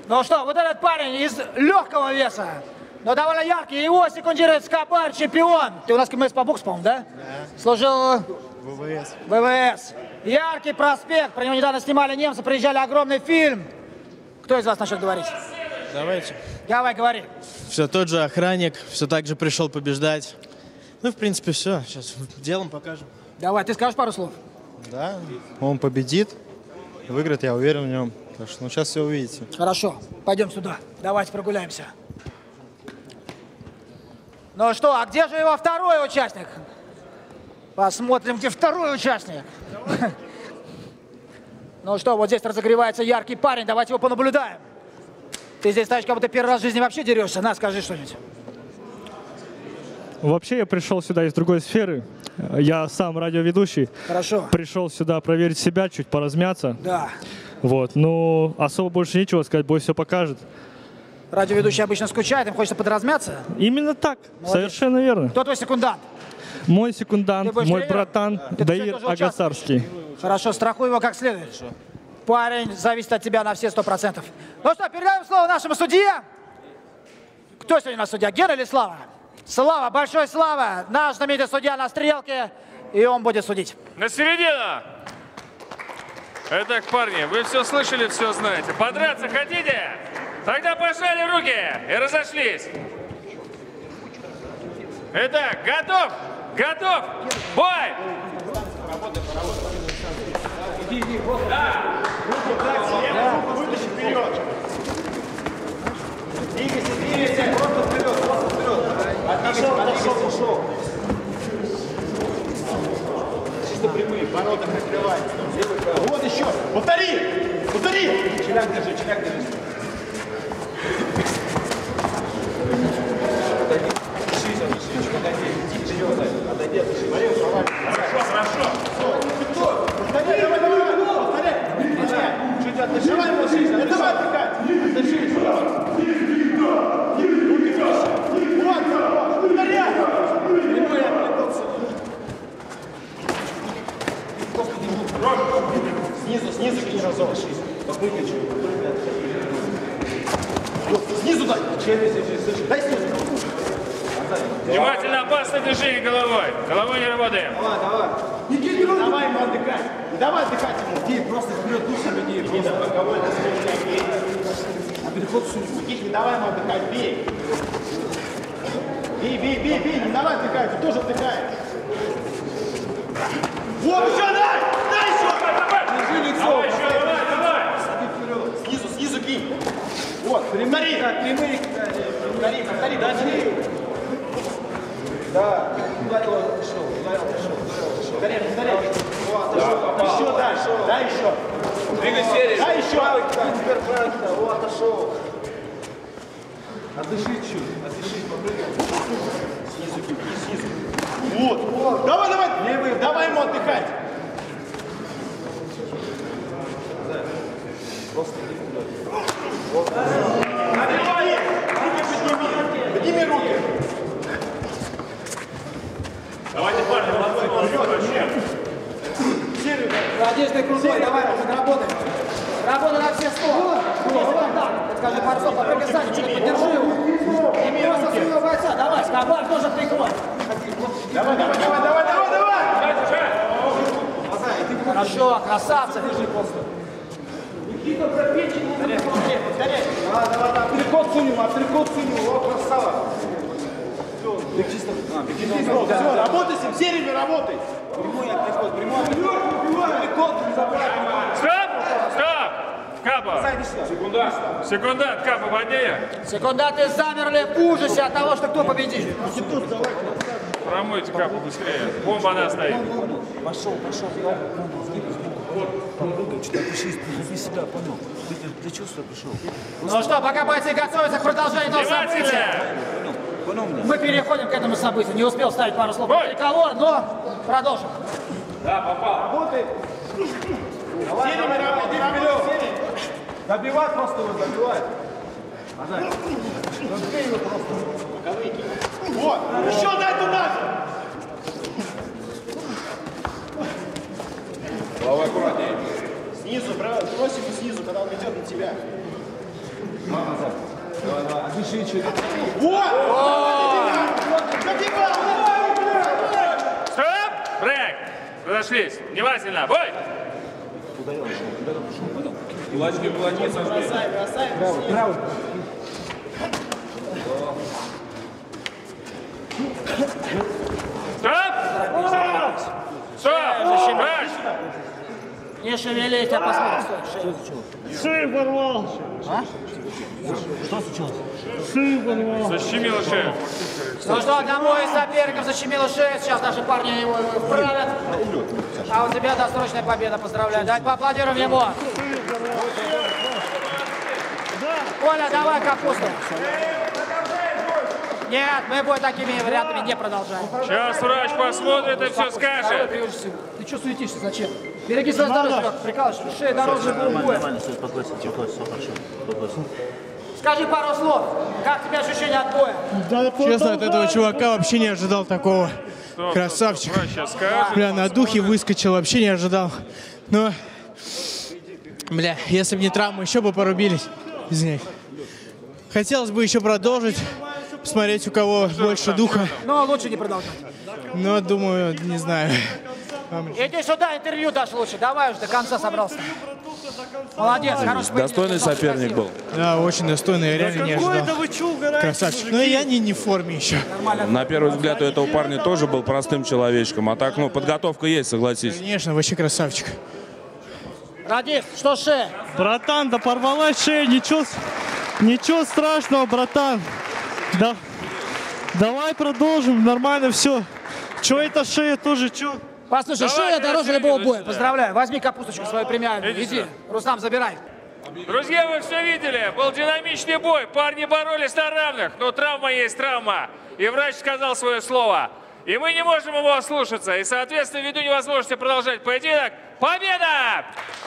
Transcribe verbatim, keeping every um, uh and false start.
Ну что, вот этот парень из легкого веса, но довольно яркий, его секундирует Скобар, чемпион. Ты у нас КМС по боксу, по-моему, да? Да. Служил... ВВС. ВВС. Яркий проспект, про него недавно снимали немцы, приезжали огромный фильм. Кто из вас начнет говорить? Давайте. Давай, говори. Все тот же охранник, все так же пришел побеждать. Ну, в принципе, все. Сейчас делом покажем. Давай, ты скажешь пару слов? Да, он победит, выиграет, я уверен в нем. Так что, ну, сейчас все увидите. Хорошо, пойдем сюда. Давайте прогуляемся. Ну что, а где же его второй участник? Посмотрим, где второй участник. Ну что, вот здесь разогревается яркий парень, давайте его понаблюдаем. Ты здесь стоишь, как будто первый раз в жизни вообще дерешься. На, скажи что-нибудь. Вообще я пришел сюда из другой сферы. Я сам радиоведущий. Хорошо. Пришел сюда проверить себя, чуть поразмяться. Да. Вот, ну, особо больше нечего сказать, бой все покажет. Радиоведущий обычно скучает, им хочется подразмяться. Именно так, Молодец. Совершенно верно. Кто твой секундант? Мой секундант, мой тренером? братан Ты Даир тоже участвуешь? Агасарский. Хорошо, страхуй его как следует. Парень зависит от тебя на все сто процентов. Ну что, передаем слово нашему судье. Кто сегодня у нас судья, Ген или Слава? Слава, большой Слава, наш знаменитый судья на стрелке, и он будет судить. На середину! Итак, парни, вы все слышали, все знаете. Подраться хотите? Тогда пожали руки и разошлись. Итак, готов? Готов? Бой! Поработай, поработай. Иди, иди, просто. Да. Вытащи вперед. Двигайся, двигайся. Просто вперед, просто вперед. Отошел, отошел, ушел. Чисто прямые, ворота прикрывай. Вот еще. Повтори! Повтори! Челяк держи, челяк держи. Отойди. Дышись, дышись. Отойди. Иди вперед. Отойди, дыши. Смотри, ушел. Хорошо, хорошо. Повторяй, давай, давай, давай. Повторяй. Повторяй. Чуть отдышись. Давай, отдышись. Не давай отдыхать. Отдышись. Руки выше. Вот, вот. Повторяй. Прямой отвлекался. Снизу, снизу кинь разок. Выключи. Снизу дай. Дай снизу. Внимательно, опасное движение головой. Головой не работаем. Давай, давай. Не, не, не давай ему отдыхать. Не давай отдыхать ему. Иди просто вперед душами иди. Иди на боковой, на стороне, бей. А переход сумку. Иди, не давай ему отдыхать, бей. Бей, бей, бей, бей. Не давай отдыхать, ты тоже отдыхаешь. Вот, еще дай! Дай еще! Держи лицо. Давай еще, давай, давай. Снизу, снизу кинь. Вот, прямые. Прямые. Повтори, повтори, дальше. Да. Ударил, отошел, ударил, отошел. Повтори, повтори. Еще дальше, дай еще. Двигай серию. Дай еще. Теперь правильно, вот, отошел. Отдыши чуть, отдыши, попрыгай. Снизу кинь, снизу. Вот, вот. Давай, давай, левый, давай ему отдыхать. Просто иди туда. Вот. Подними, руки подними. Подними руки. Давайте, парни, молодцы, молодцы. Серию. Одеждой крутой, давай, работай. Работай на все сто. Если контакт, скажи пару слов, попрыгай сзади, что-то поддержи его. Ими его со своего бойца, давай, Скобар тоже прикрой. Давай, давай, давай, давай, давай, давай! Хорошо, красавцы. Никита, пропечь ему. Повторяй, повторяй. Давай, давай, давай, аптрикот сунь ему, аптрикот сунь ему, о, красава. Ты чисто, все, работай с ним, сериями работай. Прямой аптрикот, прямой аптрикот. Стоп, стоп, Капа. Секундант. Секундант, Капа, воднее. Секундаты замерли в ужасе от того, что кто победит. Промойте Капу быстрее. Бомба она стоит. Пошел, пошел. Подруга, что-то отпишись, ты себя понял. Ты, ты, ты чувствуешь, пришел? Ну что, пока бойцы готовятся к продолжению этого события, мы переходим к этому событию. Не успел ставить пару слов про триколор, но продолжим. Да, попал. Работай. Сериями работай, вперед. Добивай просто его, добивай. Разбей его просто. Вот, еще дай туда же. Головой аккуратнее. Снизу, брось ему снизу, когда он идет на тебя. Стоп! Брейк! Разошлись. Внимательно. Бой! Кулачки кулаки сожми. Стоп! Стоп! Брейк! Не шевелись, я посмотрю. Стой, шею. Шею порвал. Шею порвал. Защемило шею. Ну что, одному из соперников защемило шею. Сейчас наши парни его вправят. А у тебя досрочная победа. Поздравляю. Давайте поаплодируем ему. Коля, давай капусту. Нет, мы будем такими вариантами не продолжаем. Сейчас врач посмотрит и все скажет. Ты что суетишься? Зачем? Береги свое здоровье, как прикалываешься. Шея дороже будет. Нормально, все, успокойся, успокойся, все хорошо. Успокойся. Скажи пару слов. Как тебе ощущение от боя? Честно, от этого чувака вообще не ожидал такого. Стоп, Красавчик. стоп, стоп. Врач сейчас скажет. Бля, на духе выскочил, вообще не ожидал. Но, бля, если бы не травмы, еще бы порубились из них. Хотелось бы еще продолжить, посмотреть, у кого больше духа. Но лучше не продолжать. Но, думаю, не знаю. Иди сюда, интервью дашь лучше. Давай уже до конца собрался. Молодец, хороший поединок. Достойный соперник был. Да, очень достойный, я реально не ожидал. Красавчик. Но я не, не в форме еще. На первый взгляд у этого парня тоже был простым человечком. А так, ну, подготовка есть, согласись. Конечно, вообще красавчик. Радист, что шея? Братан, да порвалась шея, ничего, с- ничего страшного, братан. Да, давай продолжим, нормально все. Че это шея тоже, че? Послушай, Давай, шея дороже Красивый, любого иди боя. сюда. Поздравляю. Возьми капусточку свою премиальную. Иди Иди. сюда. Рустам, забирай. Друзья, вы все видели. Был динамичный бой. Парни боролись на равных. Но травма есть травма. И врач сказал свое слово. И мы не можем его ослушаться. И, соответственно, ввиду невозможности продолжать поединок, победа!